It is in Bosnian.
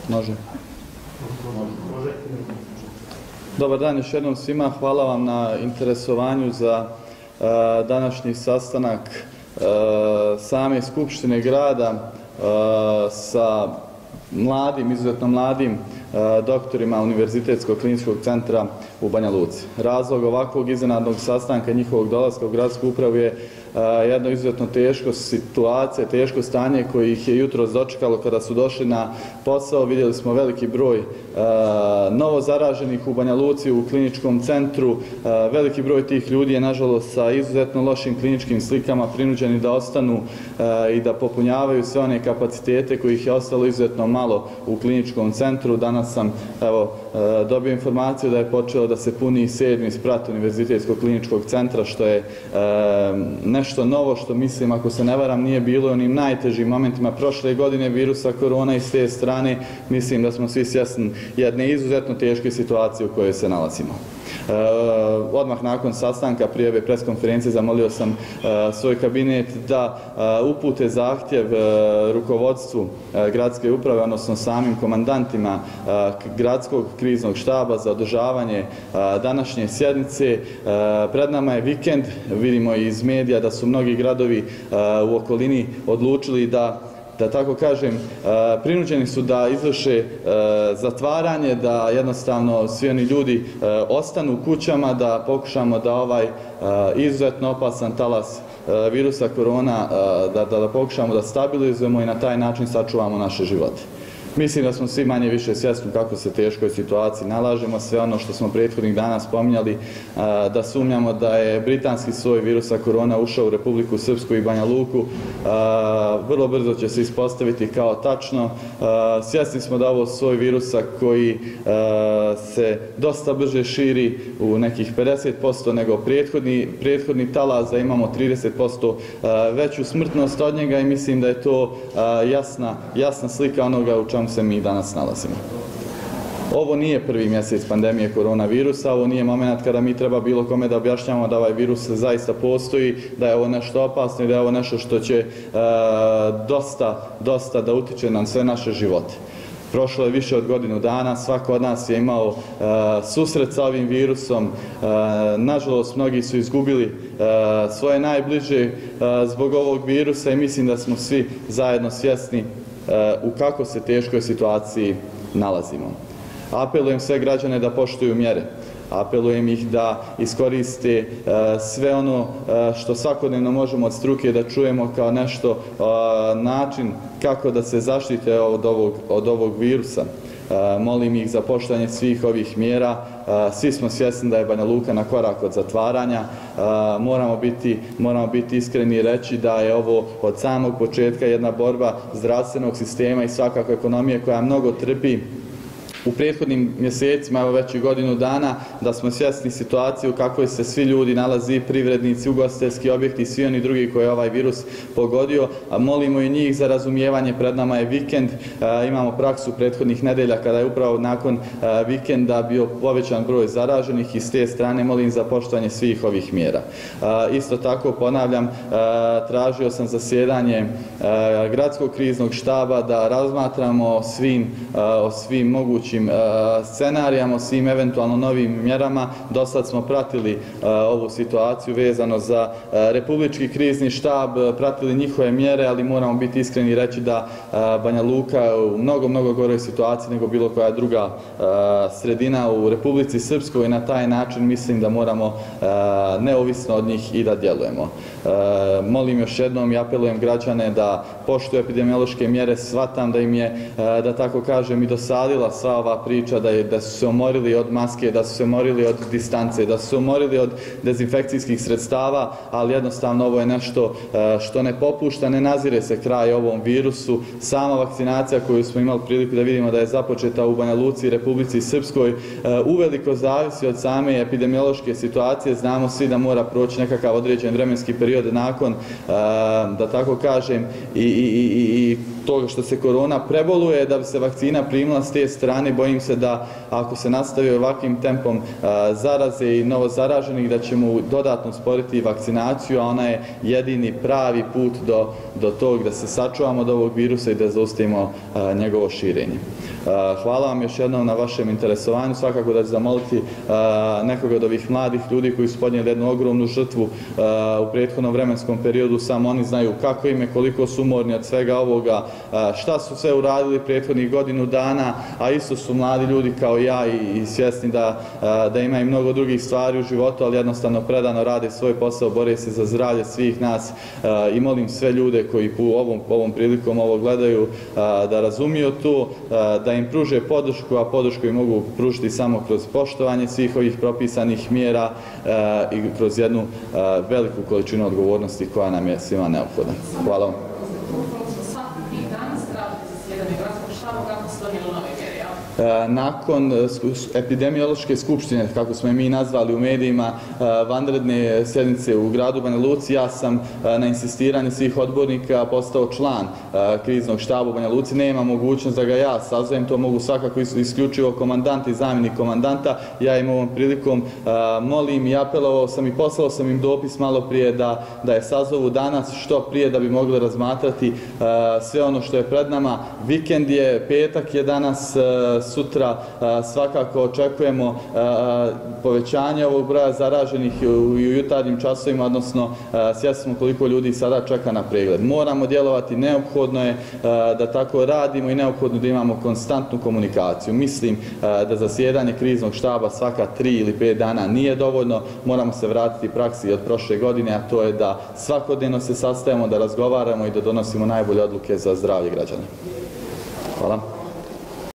Može. Dobar dan još jednom svima, hvala vam na interesovanju za današnji sastanak same Skupštine grada sa mladim, izuzetno mladim doktorima Univerzitetskog kliničkog centra u Banja Luci. Razlog ovakvog iznenadnog sastanka njihovog dolaska u gradsku upravu je jedno izuzetno teško situacija, teško stanje koje ih je jutros dočekalo kada su došli na posao. Vidjeli smo veliki broj novo zaraženih u Banja Luci u kliničkom centru. Veliki broj tih ljudi je nažalost sa izuzetno lošim kliničkim slikama prinuđeni da ostanu i da popunjavaju sve one kapacitete kojih je ostalo izuzetno malo u kliničkom centru. Danas sam dobio informaciju da je počelo da se puni 7. sprat Univerzitetskog kliničkog centra, što je nešto novo, što mislim, ako se ne varam, nije bilo u onim najtežim momentima prošle godine virusa korona i s te strane mislim da smo svi svjesni jedne izuzetno teške situacije u kojoj se nalazimo. Odmah nakon sastanka prije ove preskonferencije zamolio sam svoj kabinet da upute zahtjev rukovodstvu gradske uprave, odnosno samim komandantima gradskog kriznog štaba za održavanje današnje sjednice. Pred nama je vikend, vidimo iz medija da su mnogi gradovi u okolini odlučili da tako kažem, prinuđeni su da izvrše zatvaranje, da jednostavno svi oni ljudi ostanu u kućama, da pokušamo da ovaj izuzetno opasan talas virusa korona, da pokušamo da stabilizujemo i na taj način sačuvamo naše živote. Mislim da smo svi manje više svjesni kako se teškoj situaciji nalažemo. Sve ono što smo prethodnih dana spominjali, da sumnjamo da je britanski soj virusa korona ušao u Republiku Srpsku i Banja Luku, vrlo brzo će se ispostaviti kao tačno. Svjesni smo da ovo soj virusa koji se dosta brže širi u nekih 50% nego prethodni talas, da imamo 30% veću smrtnost od njega i mislim da je to jasna slika onoga u čemu se mi danas nalazimo. Ovo nije prvi mjesec pandemije koronavirusa, ovo nije moment kada mi treba bilo kome da objašnjavamo da ovaj virus zaista postoji, da je ovo nešto opasno i da je ovo nešto što će dosta da utiče na sve naše živote. Prošlo je više od godinu dana, svako od nas je imao susret sa ovim virusom. Nažalost, mnogi su izgubili svoje najbliže zbog ovog virusa i mislim da smo svi zajedno svjesni u kako se teškoj situaciji nalazimo. Apelujem sve građane da poštuju mjere. Apelujem ih da iskoriste sve ono što svakodnevno možemo od struke da čujemo kao nešto, način kako da se zaštite od ovog virusa. Molim ih za poštovanje svih ovih mjera. Svi smo svjesni da je Banja Luka na korak od zatvaranja. Moramo biti iskreni i reći da je ovo od samog početka jedna borba zdravstvenog sistema i svakako ekonomije koja mnogo trpi u prethodnim mjesecima, evo već i godinu dana, da smo svjesni situacije u kakvoj se svi ljudi nalazi, privrednici, ugostiteljski objekti, svi oni drugi koje je ovaj virus pogodio, a molimo i njih za razumijevanje. Pred nama je vikend, imamo praksu prethodnih nedelja kada je upravo nakon vikenda bio povećan broj zaraženih i s te strane molim za poštovanje svih ovih mjera. Isto tako ponavljam, tražio sam zasjedanje gradskog kriznog štaba da razmatramo o svim mogućim scenarijama, o svim eventualno novim mjerama. Dosad smo pratili ovu situaciju vezano za Republički krizni štab, pratili njihove mjere, ali moramo biti iskreni i reći da Banja Luka u mnogo goroj situaciji nego bilo koja druga sredina u Republici Srpskoj i na taj način mislim da moramo neovisno od njih i da djelujemo. Molim još jednom i apelujem građane da poštuju epidemiološke mjere. Shvatam da im je, da tako kažem, i dosadila sva ova priča da su se umorili od maske, da su se umorili od distance, da su se umorili od dezinfekcijskih sredstava, ali jednostavno ovo je nešto što ne popušta, ne nazire se kraj ovom virusu. Sama vakcinacija koju smo imali priliku da vidimo da je započeta u Banja Luci i Republici Srpskoj uveliko zavisi od same epidemiološke situacije. Znamo svi da mora proći nekakav određen vremenski period nakon, da tako kažem, i toga što se korona preboluje, da bi se vakcina primila s te strane. Bojim se da ako se nastavi ovakvim tempom zaraze i novo zaraženih, da ćemo dodatno usporiti vakcinaciju, a ona je jedini pravi put do tog da se sačuvamo od ovog virusa i da zaustavimo njegovo širenje. Hvala vam još jednom na vašem interesovanju. Svakako da ću zamoliti nekoga od ovih mladih ljudi koji su podnijeli jednu ogromnu žrtvu u prethodnom vremenskom periodu. Samo oni znaju kako im je, koliko su umorni od svega ovoga, šta su sve uradili prethodnih godinu dana, a isto su mladi ljudi kao ja i svjesni da imaju mnogo drugih stvari u životu, ali jednostavno predano rade svoj posao, bore se za zdravlje svih nas i molim sve ljude koji ovom prilikom ovo gledaju da razumiju to, da im pruže podršku, a podršku im mogu pružiti samo kroz poštovanje svih ovih propisanih mjera i kroz jednu veliku količinu odgovornosti koja nam je svima neophodna. Hvala vam. Nakon epidemiološke skupštine, kako smo je mi nazvali u medijima, vanredne sjednice u gradu Banja Luci, ja sam na insistiranje svih odbornika postao član kriznog štaba u Banja Luci. Nema mogućnost da ga ja sazovem, to mogu svakako isključivo komandant i zamjenik komandanta. Ja im ovom prilikom molim i apelovao sam i poslao sam im dopis malo prije da je sazovu danas što prije da bi mogli razmatrati sve ono što je pred nama. Vikend je, petak je danas, sutra svakako očekujemo povećanje ovog broja zaraženih i u jutarnjim časovima, odnosno svjesni smo koliko ljudi sada čeka na pregled. Moramo djelovati, neophodno je da tako radimo i neophodno da imamo konstantnu komunikaciju. Mislim da zasjedanje kriznog štaba svaka 3 ili 5 dana nije dovoljno, moramo se vratiti praksi od prošle godine, a to je da svakodnevno se sastajemo, da razgovaramo i da donosimo najbolje odluke za zdravlje građana. Hvala.